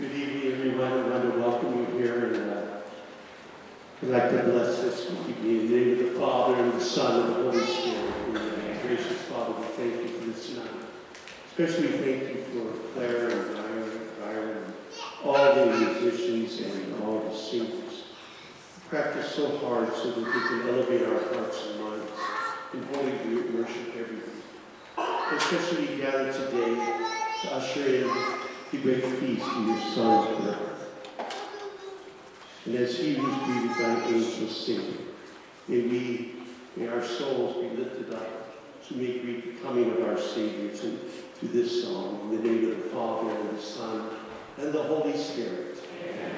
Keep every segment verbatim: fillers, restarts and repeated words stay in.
Good evening, everyone. I want to welcome you here, and uh, I'd like to bless this evening in the name of the Father, and the Son, and the Holy Spirit. And uh, gracious Father, we thank you for this night. Especially thank you for Clare and Byron, Byron, and all the musicians and all the singers. Practice so hard so that we can elevate our hearts and minds in holy worship every week. Especially gathered today to usher in the great feast of your Son's birth. And as he was greeted by angels singing, may we, may our souls be lifted up to make greet the coming of our Savior to, to this song. In the name of the Father, and the Son, and the Holy Spirit. Amen.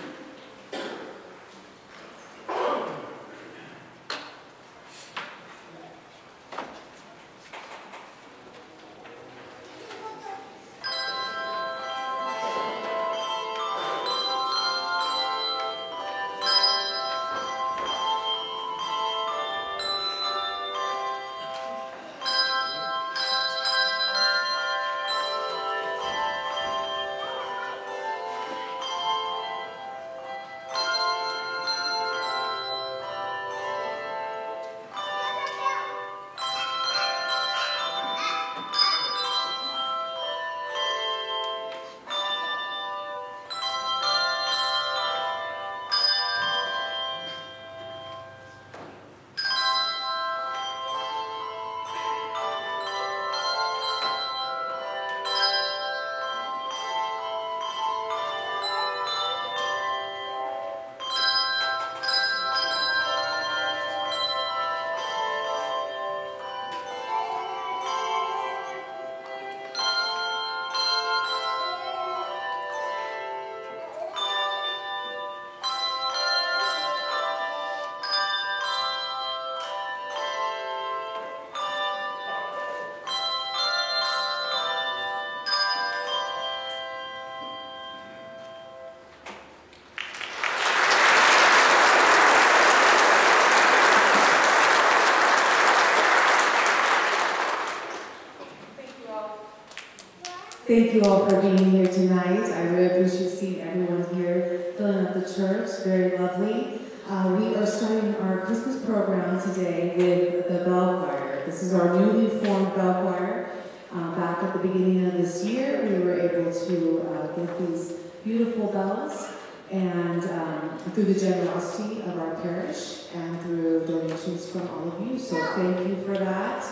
Thank you all for being here tonight. I really appreciate seeing everyone here filling up the church. Very lovely. Uh, we are starting our Christmas program today with the bell choir. This is our newly formed bell choir. Uh, back at the beginning of this year, we were able to uh, get these beautiful bells, and um, through the generosity of our parish and through donations from all of you. So thank you for that.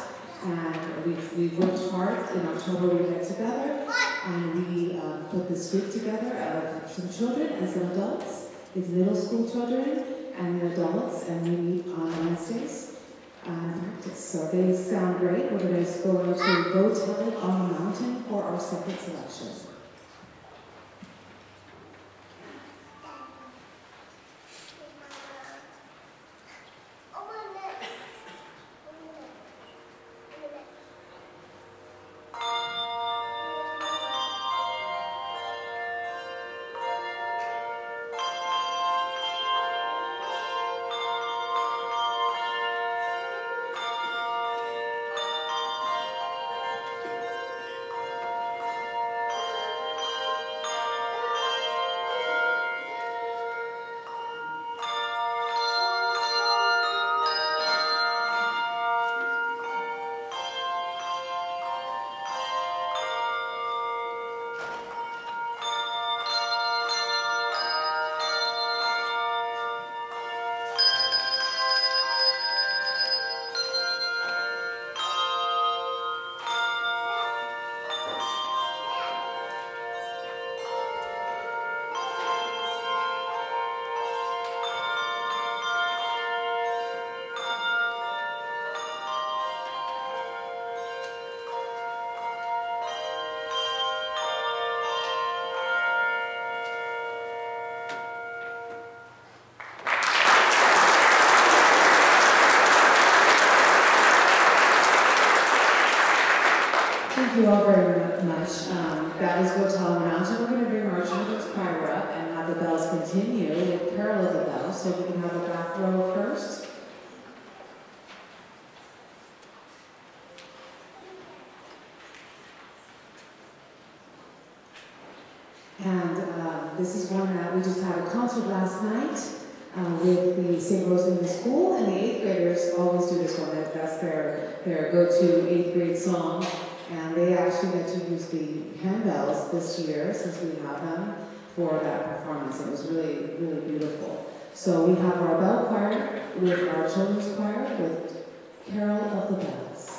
And we've, we've worked hard. In October we get together and we um, put this group together of some children and some adults. It's middle school children and the adults, and we meet on Wednesdays and practice. So they sound great. We're going to go into Go Tell It on the Mountain for our second selection. Thank you all very much. Um, that was Go Tell on the Mountain. We're going to bring our children's choir up and have the bells continue with Carol of the Bells. So we can have a back row first. And uh, this is one that we just had a concert last night uh, with the Saint Rosemarie School, and the eighth graders always do this one. That, that's their, their go-to eighth grade song. And they actually got to use the handbells this year, since we have them, for that performance. It was really, really beautiful. So we have our bell choir with our children's choir with Carol of the Bells.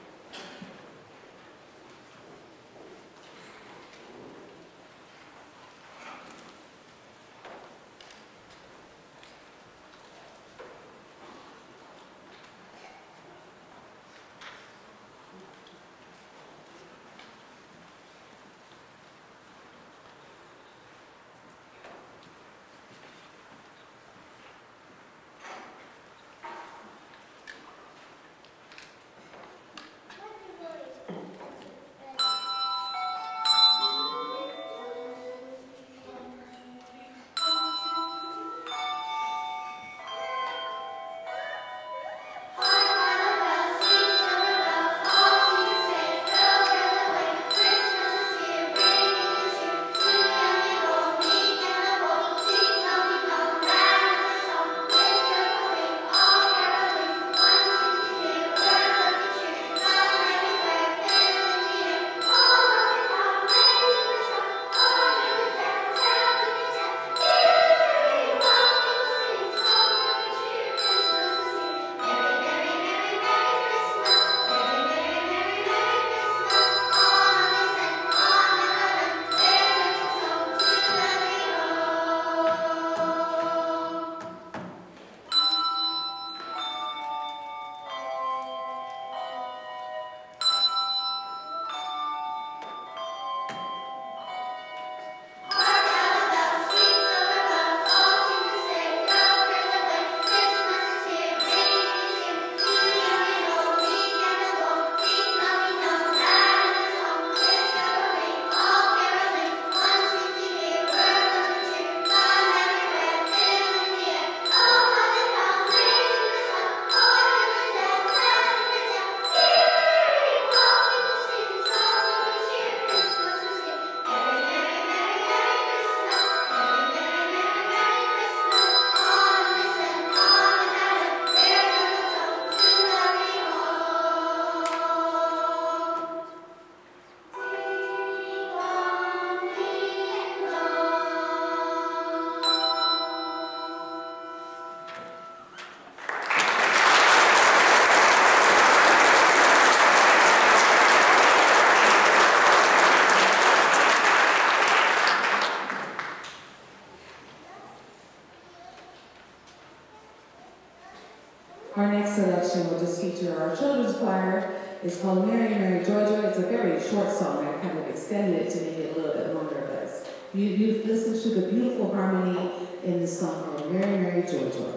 Our next selection will just feature our children's choir. It's called Mary, Mary, Joy, Joy. It's a very short song. I kind of extended it to make it a little bit longer, but you, you've listened to the beautiful harmony in the song called Mary, Mary, Joy, Joy.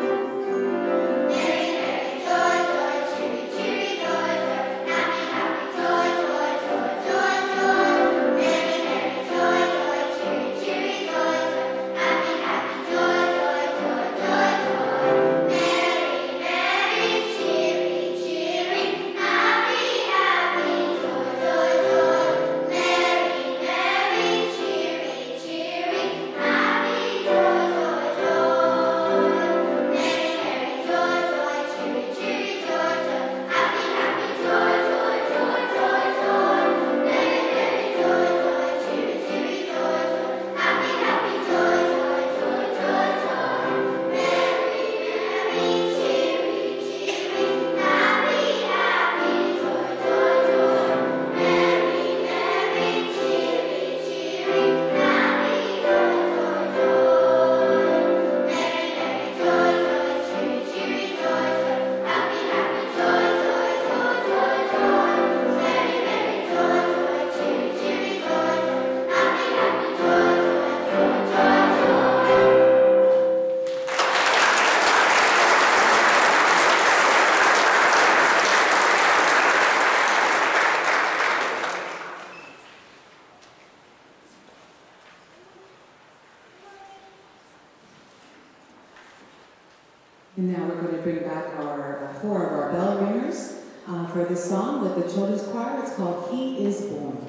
Mary, Mary, joy, joy, cheery, cheery, joy, joy, happy, happy, And now we're going to bring back our uh, four of our bell ringers uh, for this song with the children's choir. It's called He Is Born.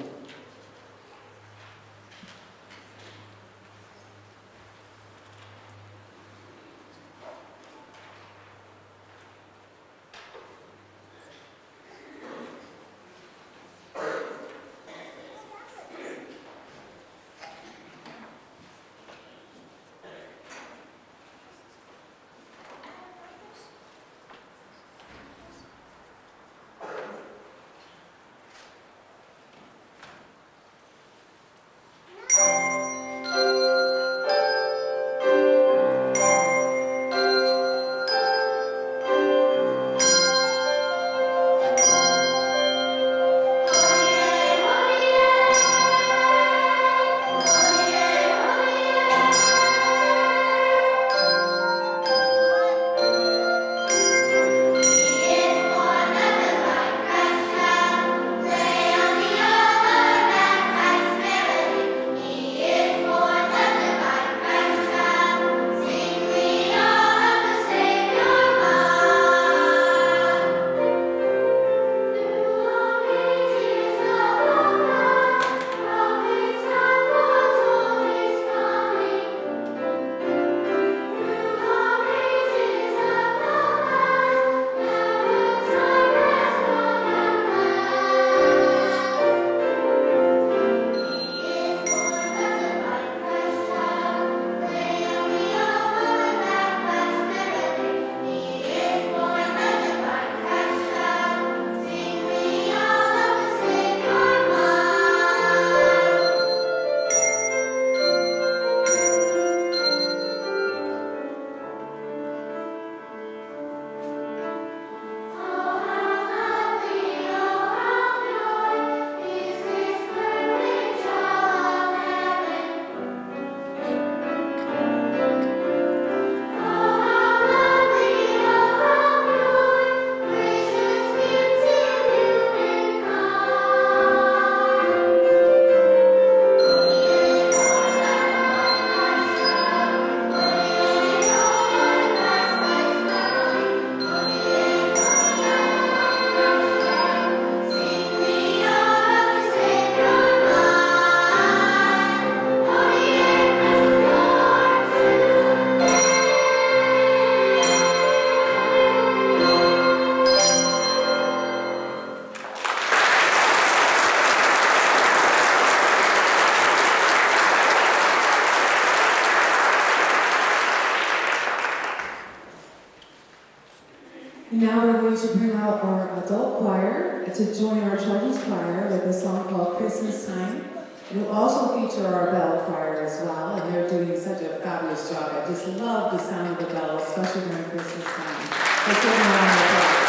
Now we're going to bring out our adult choir to join our children's choir with a song called Christmas Time. It will also feature our bell choir as well, and they're doing such a fabulous job. I just love the sound of the bell, especially during Christmas time. Let's give them a round of applause.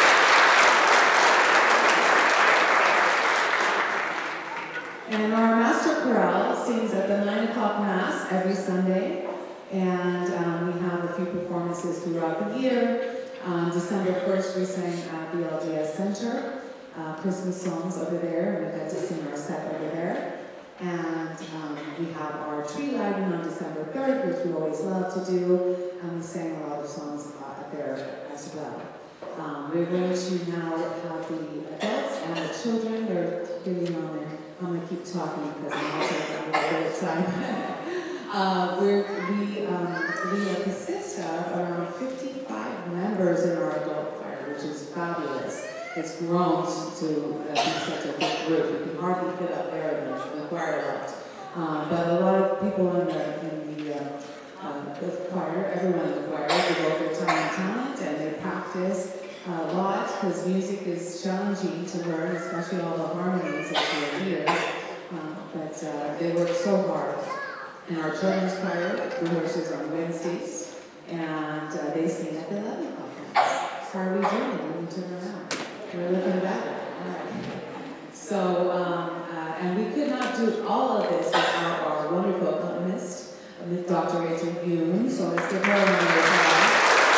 And our master chorale sings at the nine o'clock mass every Sunday, and um, we have a few performances throughout the year. On December first, we sang at the L G S Center, uh, Christmas songs over there, and we got to sing our set over there. And um, we have our tree lighting on December third, which we always love to do, and we sang a lot of songs uh, there as well. Um, we're going to now have the adults and the children. They're getting on there. I'm going to keep talking because I'm not taking a little time. uh, we're, we, um, we consist of around fifty-five members in our adult choir, which is fabulous. It's grown to uh, be such a big group. We can hardly fit up there in the, the choir loft. Uh, but a lot of people in the, in the, uh, uh, the choir, everyone in the choir, devote their time and talent, and they practice a lot because music is challenging to learn, especially all the harmonies that you hear. Uh, but uh, they work so hard. And our children's choir rehearses on Wednesdays, and uh, they sing at the eleven o'clock mass. How are we doing? Let me turn around. We're looking better. All right. So, um, uh, and we could not do all of this without our wonderful accompanist, Miz Doctor Yoon. So let's give her a round of applause.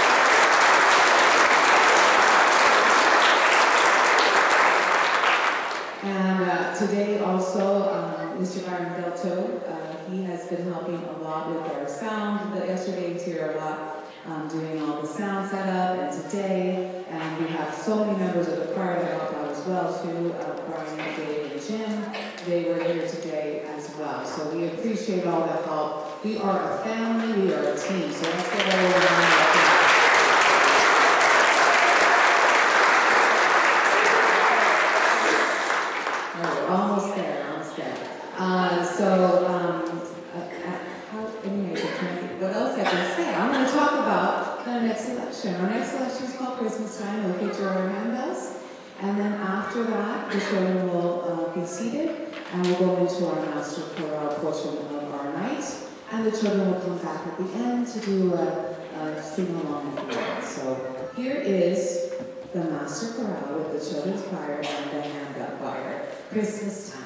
And uh, today also, um, Mister Delto, uh, he has been helping a lot with our sound. But yesterday he was here a lot um, doing all the sound setup, and today, and we have so many members of the choir that help out as well too, uh, Brian, Dave, and Jim. They were here today as well, so we appreciate all the help. We are a family, we are a team, so let's give everyone a round of applause. Oh, we're almost there, almost there. Uh, so, um, uh, uh, how, anyways, what else I can say? I'm going to talk about the next selection. Our next selection is called Christmas Time. We'll feature our handbells. And then after that, the children will uh, be seated, and we'll go into our master chorale portion of our night. And the children will come back at the end to do a, a sing-along at the end. So here is the master chorale with the children's choir and the handbell choir. Christmas Time.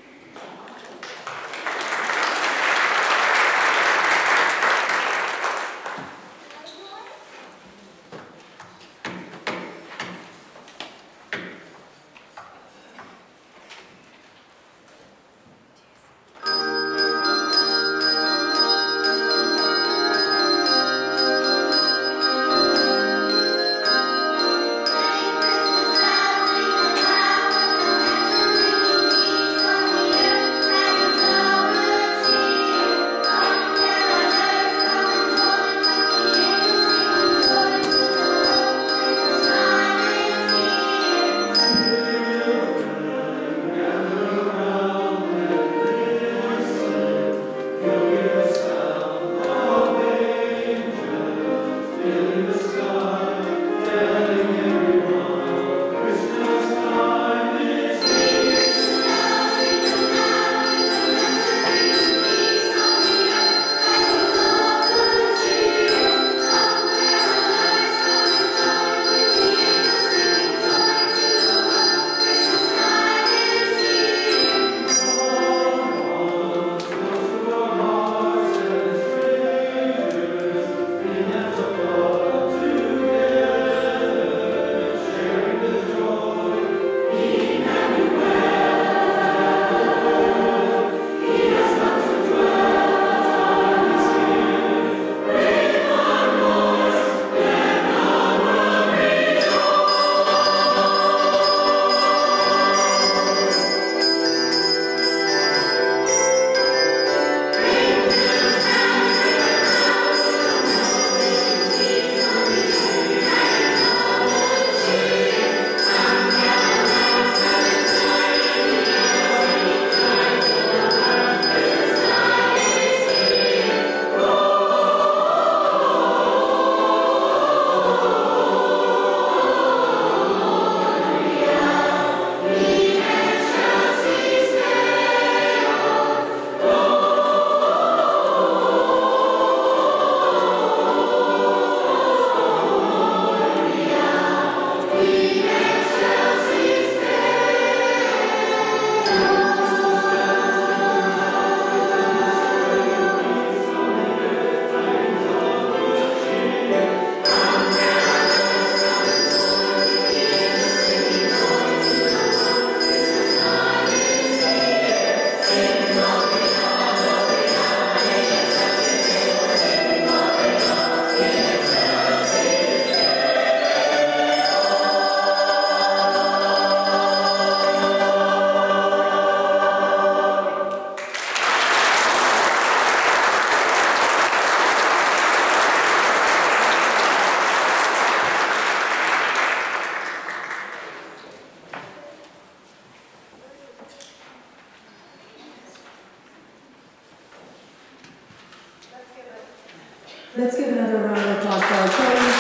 Let's give another round of applause for our children.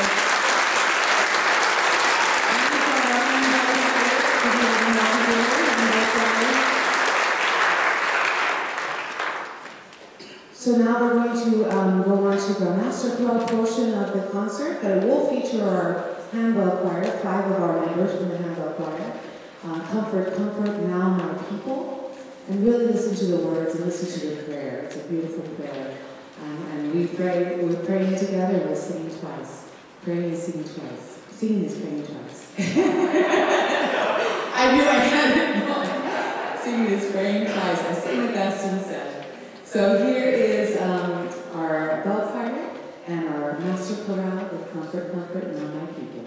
So now we're going to um, go on to the master chorale portion of the concert, but it will feature our handbell choir, five of our members from the handbell choir. Uh, comfort, comfort now, my people. And really listen to the words and listen to the prayer. It's a beautiful prayer. Um, and we pray, we're praying together, we're singing twice. Praying is singing twice. Singing is praying twice. I knew I had it wrong. Singing is praying twice. I sing the best and said. So here is um, our bell choir and our master Mister Chorale with Comfort, Comfort, Now My People.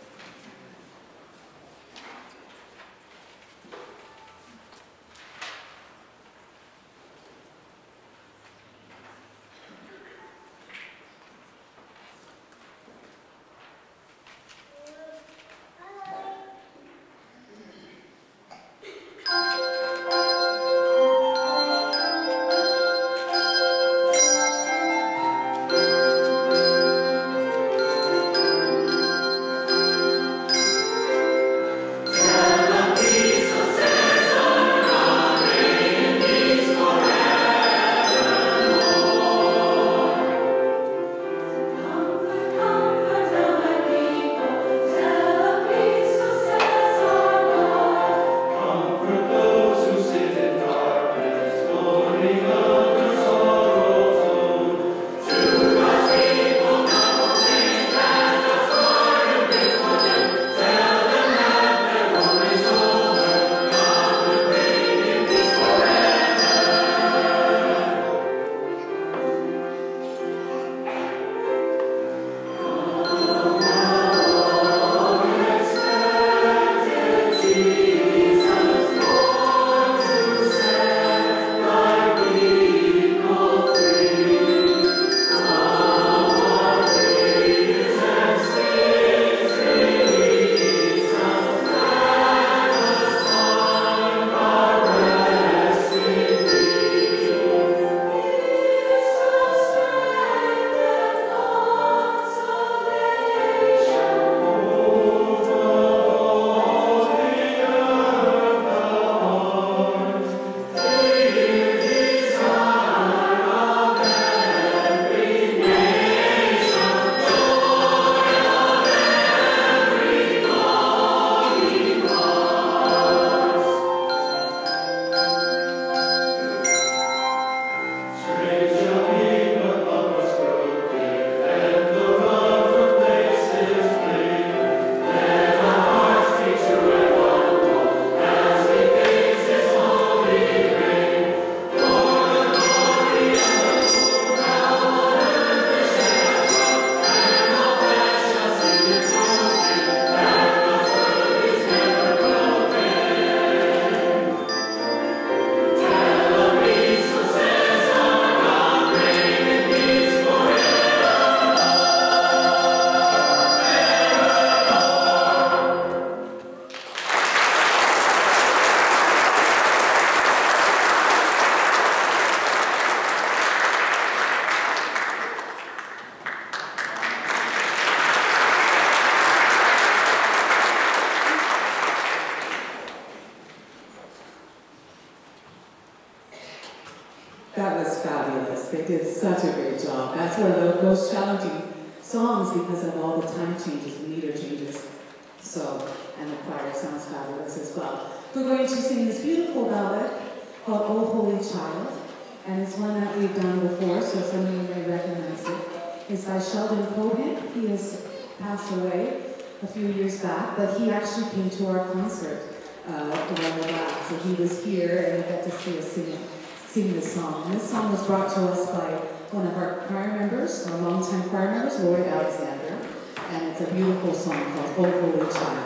That was fabulous. They did such a great job. That's one of the most challenging songs because of all the time changes, the meter changes. So, and the choir sounds fabulous as well. We're going to sing this beautiful ballad called Oh Holy Child, and it's one that we've done before, so some of you may recognize it. It's by Sheldon Cohen. He has passed away a few years back, but he actually came to our concert uh, a while back. So he was here, and we got to see us sing it. Sing this song. And this song was brought to us by one of our choir members, our longtime choir members, Lloyd Alexander, and it's a beautiful song called Oh Holy Child.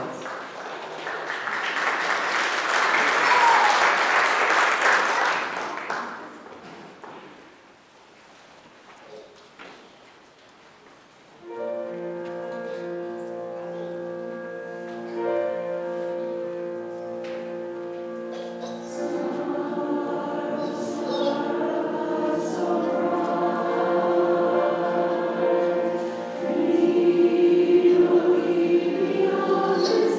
Oh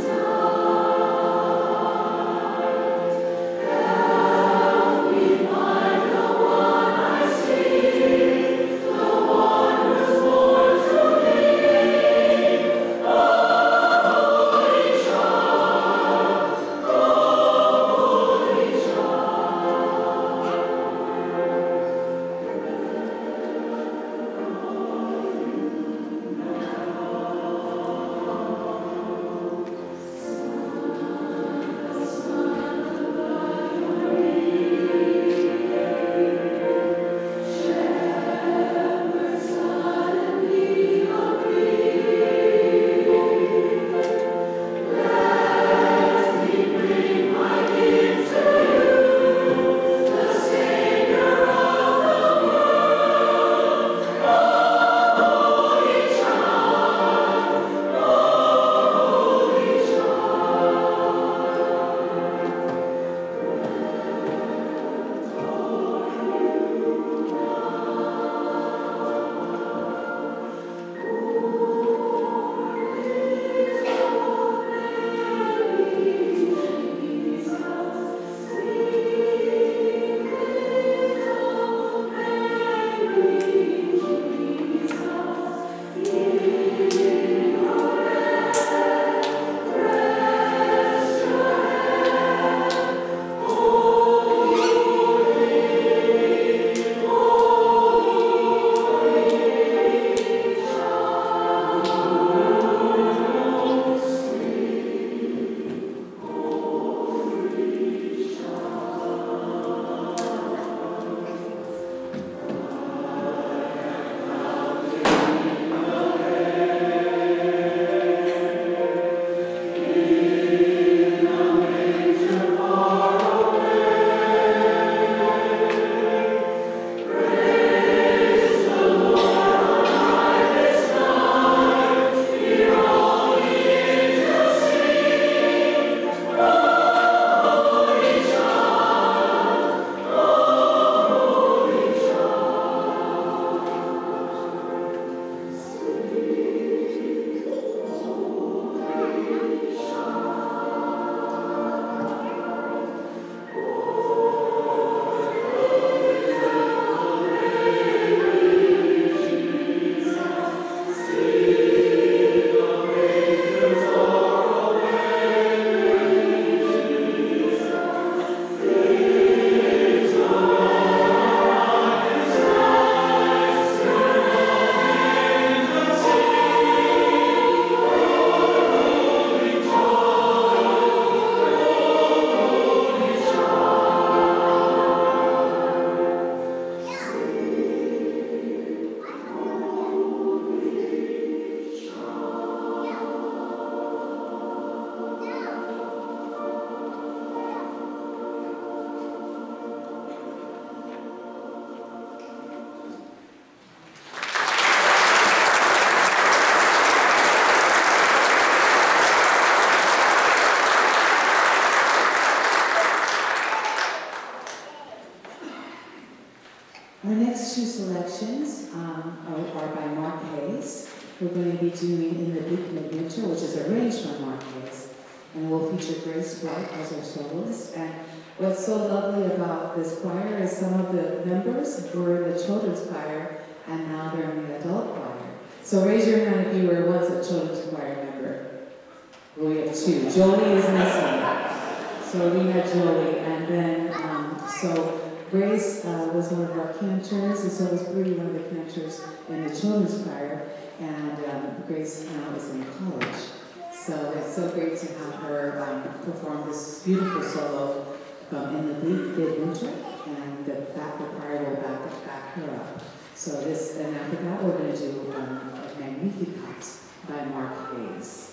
we're going to be doing In the Bleak Midwinter, which is arranged by Mark Hayes. And we'll feature Grace White as our soloist. And what's so lovely about this choir is some of the members were in the children's choir, and now they're in the adult choir. So raise your hand if you were once a children's choir member. Well, we have two. Jolie is missing. So we had Jolie, and then, um, so Grace uh, was one of our cantors, and so was Bree, one of the cantors in the children's choir, and um, Grace now is in college. So it's so great to have her um, perform this beautiful solo um, In the Bleak Midwinter, and the back the choir will back, back her up. So this, and after that we're going to do um, a Magnificat by Mark Hayes.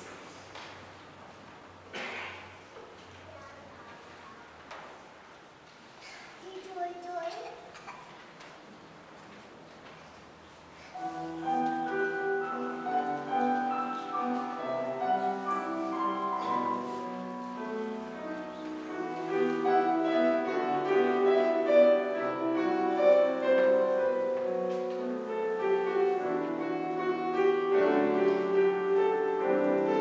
Thank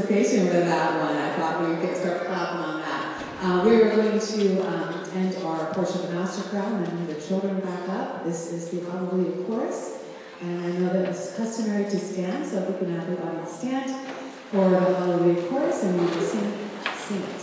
anticipation with that one. I thought we could start clapping on that. Uh, we are going to um, end our portion of the Master Chorale and then move the children back up. This is the Hallelujah Chorus. And I know that it's customary to stand, so if we can have the audience stand for the Hallelujah Chorus, and we will sing, sing it.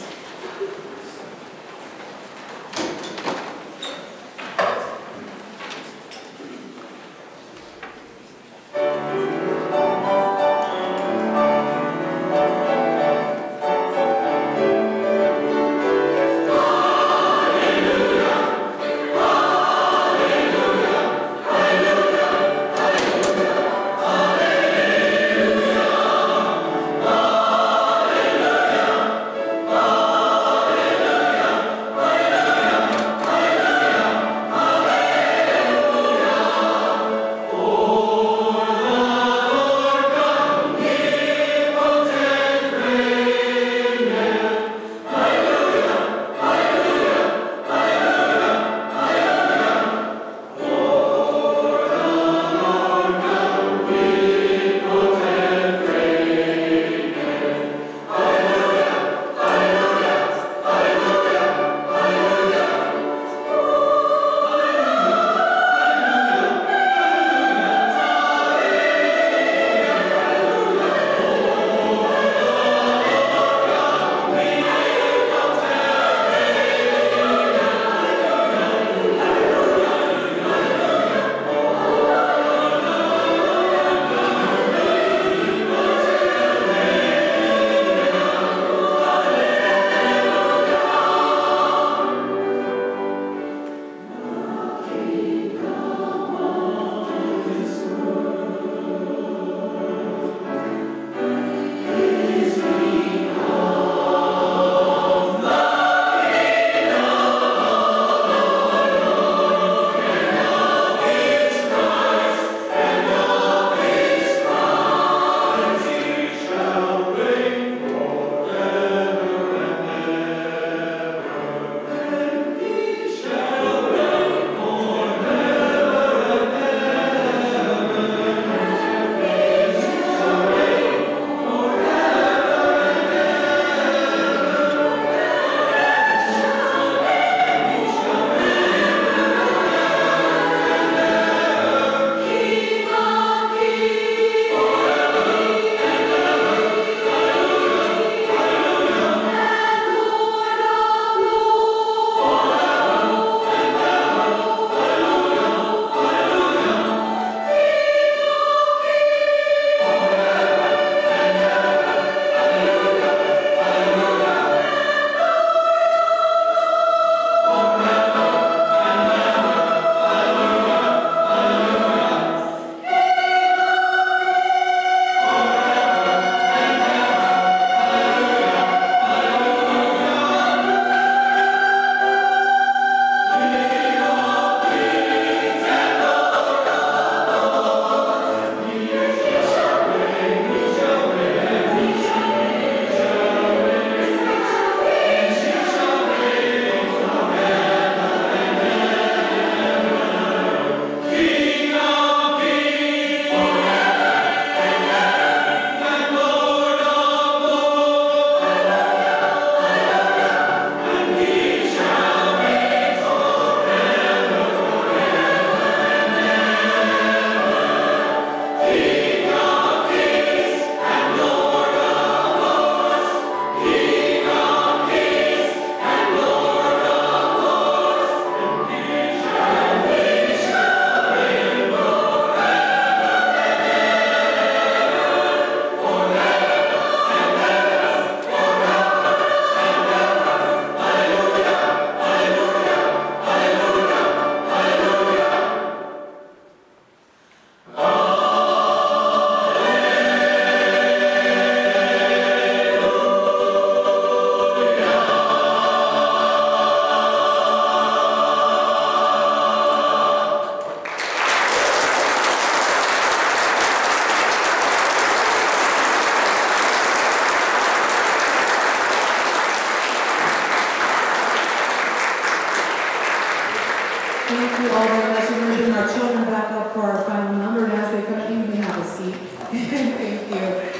Thank you all very much. We're going to bring our children back up for our final number, and as they come in, you may have a seat. Thank you.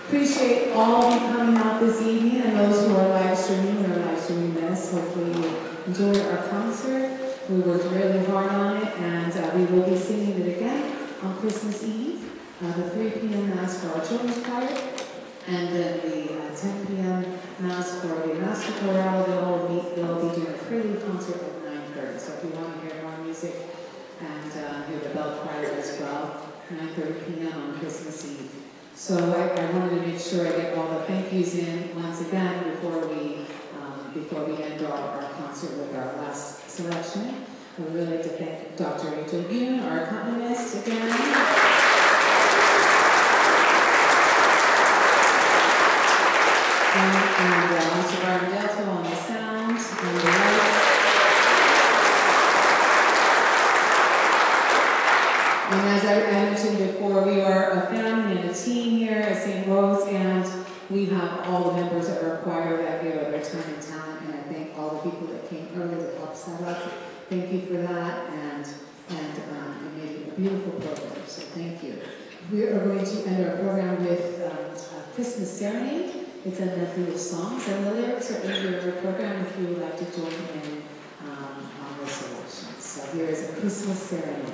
Appreciate all of you coming out this evening and those who are live streaming or live streaming this. Hopefully you enjoyed our concert. We worked really hard on it, and uh, we will be singing it again on Christmas Eve, uh, the three p m Mass for our children's choir, and then the uh, ten p m Mass for the Master Chorale. They'll be, they'll be doing a prelude concert at nine thirty. So if you want to hear more music and uh, hear the bell choir as well, nine thirty p m on Christmas Eve. So I, I wanted to make sure I get all the thank yous in once again before we um, before we end our, our concert with our last selection. I would really like to thank Doctor Rachel Yoon, our accompanist, again. And, and uh, Mister Byron Delto on the sound and the lights. And as I, I mentioned before, we are a family and a team here at Saint Rose, and we have all the members that are required that give of their time and talent, and I thank all the people that came early to help set up. Thank you for that, and and um, you made it a beautiful program, so thank you. We are going to end our program with um, a Christmas serenade. It's a medley of songs, and the lyrics are in your program if you would like to join in um, on the selection. So here is a Christmas serenade.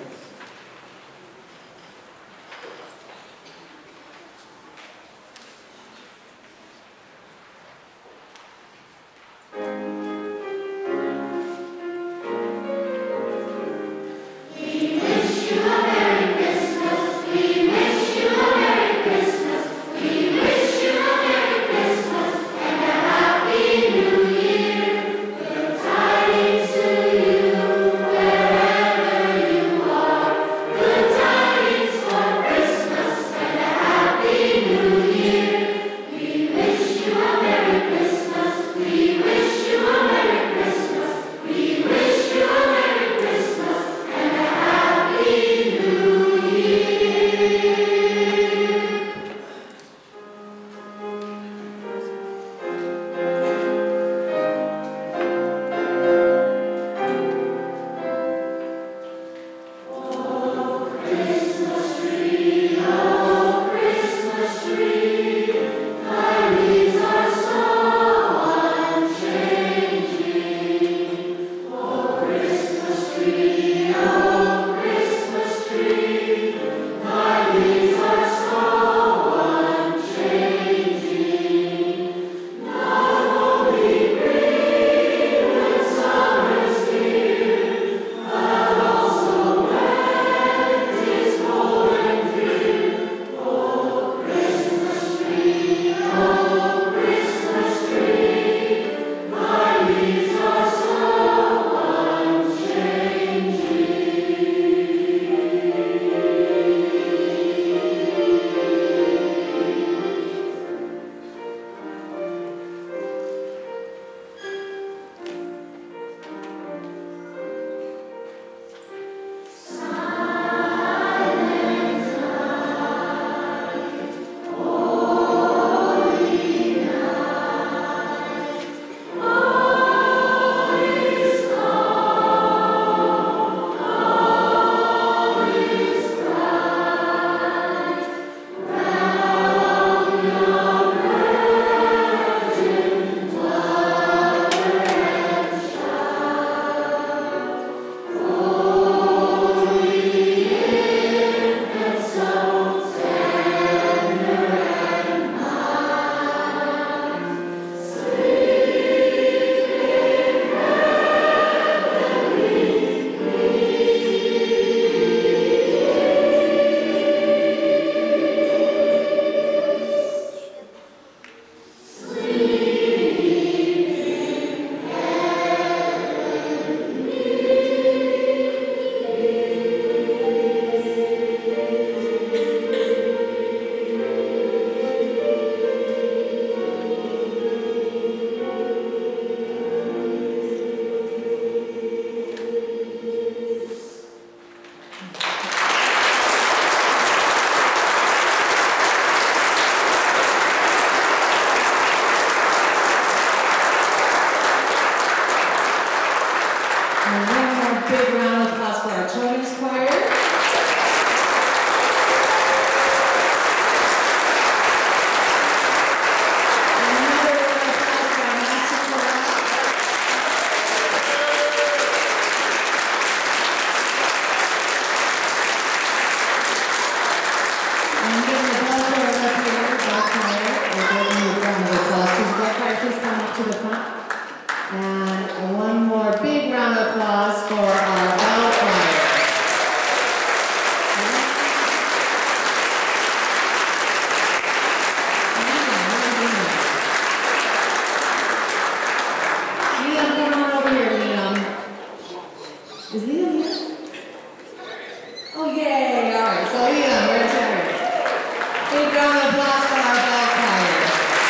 Is Liam here? Oh, yay! All right, so Liam, we're here. Big round of applause for our bell choir.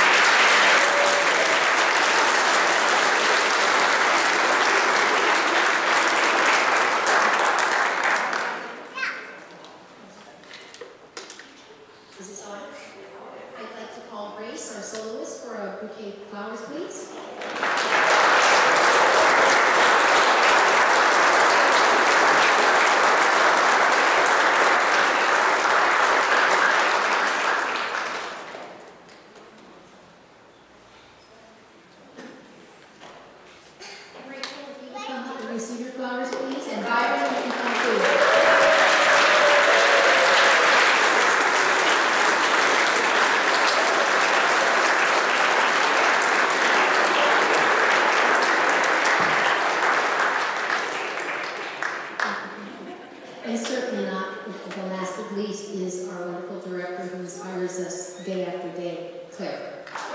Is this on? I'd like to call Grace, our soloist, for a bouquet of flowers, please. Receive your flowers, please, and Byron, you can come too. And certainly not the last of least is our wonderful director who inspires us day after day, Clare.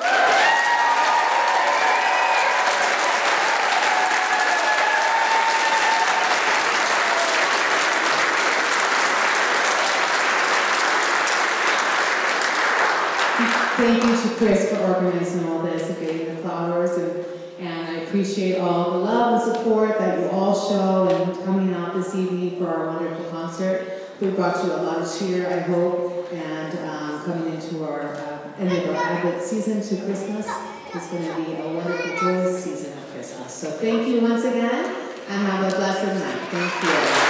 Thank you to Chris for organizing all this and getting the flowers, and, and I appreciate all the love and support that you all show and coming out this evening for our wonderful concert. We brought you a lot of cheer, I hope, and um, coming into our uh, end of our Advent season to Christmas, it's going to be a wonderful, joyous season of Christmas. So thank you once again, and have a blessed night. Thank you.